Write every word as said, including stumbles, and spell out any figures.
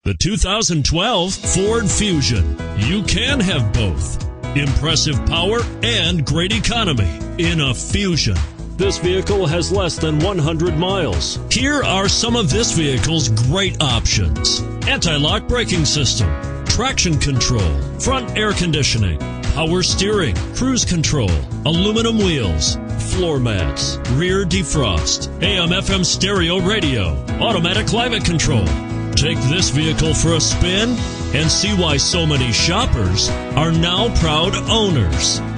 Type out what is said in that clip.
The two thousand twelve Ford Fusion. You can have both. Impressive power and great economy in a Fusion. This vehicle has less than one hundred miles. Here are some of this vehicle's great options: anti-lock braking system, traction control, front air conditioning, power steering, cruise control, aluminum wheels, floor mats, rear defrost, A M F M stereo radio, automatic climate control. Take this vehicle for a spin and see why so many shoppers are now proud owners.